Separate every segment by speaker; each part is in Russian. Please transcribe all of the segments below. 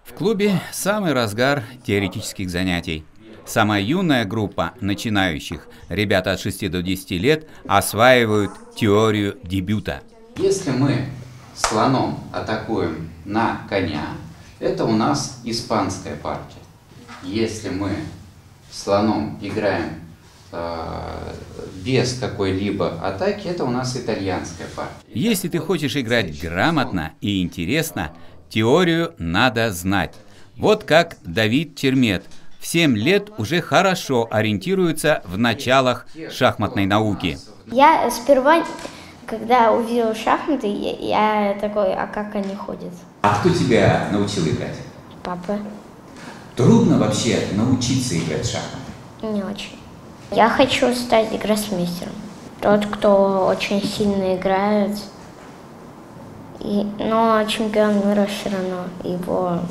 Speaker 1: В клубе самый разгар теоретических занятий. Самая юная группа начинающих, ребята от 6 до 10 лет, осваивают теорию дебюта.
Speaker 2: Если мы слоном атакуем на коня, это у нас испанская партия. Если мы слоном играем без какой-либо атаки, это у нас итальянская партия.
Speaker 1: Если ты хочешь играть грамотно и интересно, теорию надо знать. Вот как Давид Чермет в 7 лет уже хорошо ориентируется в началах шахматной науки.
Speaker 3: Я сперва, когда увидел шахматы, я такой, а как они ходят?
Speaker 1: А кто тебя научил играть?
Speaker 3: Папа.
Speaker 1: Трудно вообще научиться играть в шахматы?
Speaker 3: Не очень. Я хочу стать гроссмейстером. Тот, кто очень сильно играет, но чемпион мира все равно его...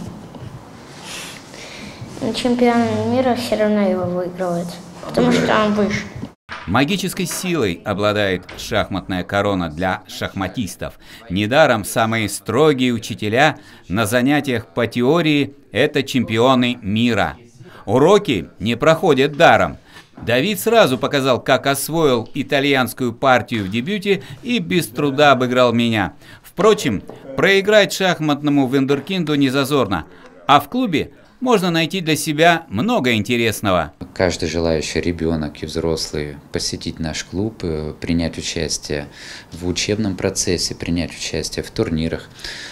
Speaker 3: Чемпион мира все равно его выигрывает, потому что он выше.
Speaker 1: Магической силой обладает шахматная корона для шахматистов. Недаром самые строгие учителя на занятиях по теории – это чемпионы мира. Уроки не проходят даром. Давид сразу показал, как освоил итальянскую партию в дебюте и без труда обыграл меня. Впрочем, проиграть шахматному вундеркинду не зазорно, а в клубе можно найти для себя много интересного.
Speaker 4: Каждый желающий ребенок и взрослый посетить наш клуб, принять участие в учебном процессе, принять участие в турнирах,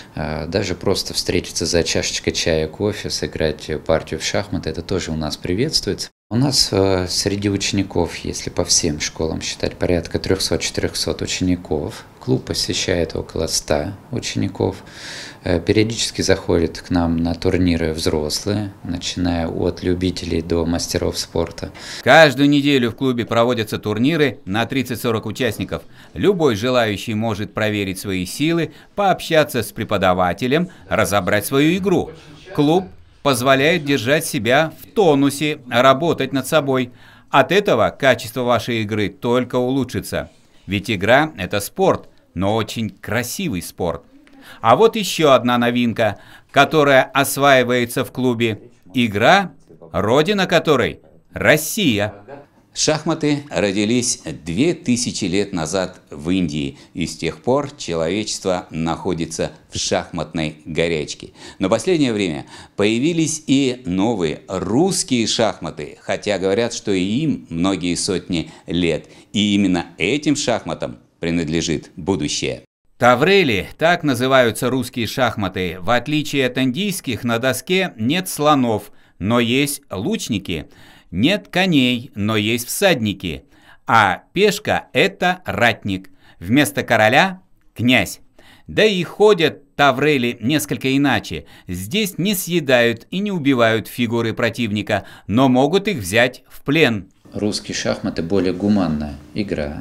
Speaker 4: даже просто встретиться за чашечкой чая, кофе, сыграть партию в шахматы, это тоже у нас приветствуется. У нас среди учеников, если по всем школам считать, порядка 300-400 учеников. Клуб посещает около 100 учеников. Периодически заходят к нам на турниры взрослые, начиная от любителей до мастеров спорта.
Speaker 1: Каждую неделю в клубе проводятся турниры на 30-40 участников. Любой желающий может проверить свои силы, пообщаться с преподавателем, разобрать свою игру. Клуб позволяет держать себя в тонусе, работать над собой. От этого качество вашей игры только улучшится. Ведь игра – это спорт, но очень красивый спорт. А вот еще одна новинка, которая осваивается в клубе. Игра, родина которой – Россия. Шахматы родились 2000 лет назад в Индии, и с тех пор человечество находится в шахматной горячке. Но в последнее время появились и новые русские шахматы, хотя говорят, что и им многие сотни лет. И именно этим шахматам принадлежит будущее. Таврели, так называются русские шахматы. В отличие от индийских, на доске нет слонов, но есть лучники. Нет коней, но есть всадники. А пешка – это ратник. Вместо короля – князь. Да и ходят таврели несколько иначе. Здесь не съедают и не убивают фигуры противника, но могут их взять в плен.
Speaker 4: Русские шахматы – более гуманная игра,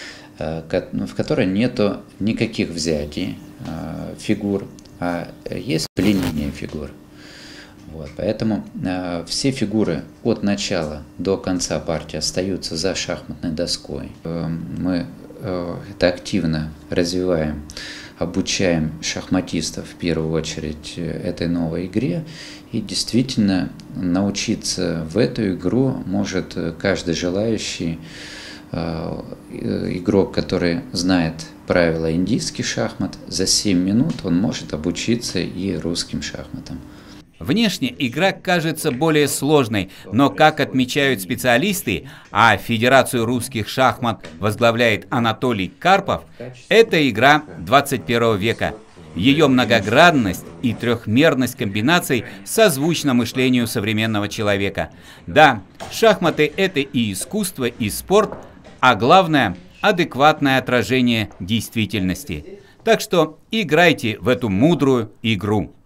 Speaker 4: в которой нету никаких взятий фигур, а есть пленение фигур. Вот, поэтому все фигуры от начала до конца партии остаются за шахматной доской. Мы это активно развиваем, обучаем шахматистов в первую очередь этой новой игре. И действительно научиться в эту игру может каждый желающий игрок, который знает правила индийских шахмат. За 7 минут он может обучиться и русским шахматам.
Speaker 1: Внешне игра кажется более сложной, но, как отмечают специалисты, а Федерацию русских шахмат возглавляет Анатолий Карпов, это игра 21 века. Ее многогранность и трехмерность комбинаций созвучна мышлению современного человека. Да, шахматы – это и искусство, и спорт, а главное – адекватное отражение действительности. Так что играйте в эту мудрую игру.